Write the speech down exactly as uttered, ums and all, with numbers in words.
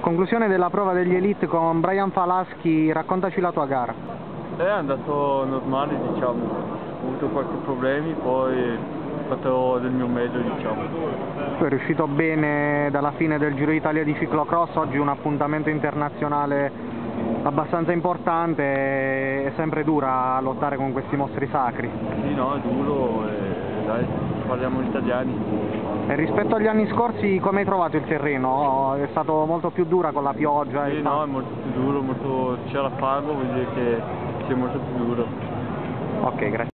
Conclusione della prova degli Elite con Brian Falaschi, raccontaci la tua gara. È andato normale, diciamo, ho avuto qualche problemi, poi ho fatto del mio meglio, diciamo. Tu è riuscito bene dalla fine del Giro d'Italia di ciclocross, oggi un appuntamento internazionale abbastanza importante, è sempre dura lottare con questi mostri sacri. Sì, no, è duro e dai, parliamo italiani. E rispetto agli anni scorsi come hai trovato il terreno? È stato molto più dura con la pioggia? Sì, e no, è molto più duro, molto... c'era fango, vuol dire che sia molto più duro. Ok, grazie.